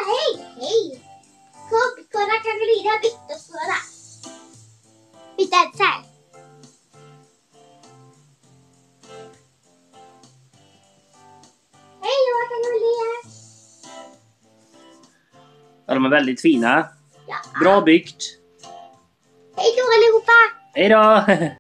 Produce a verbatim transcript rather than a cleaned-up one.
hej! Hej! Kom, kolla Karolina har byggt oss några. Vi dansar. Hej då Karolina! Ja, de är väldigt fina. Ja. Bra byggt. Hej då allihopa! Hej då!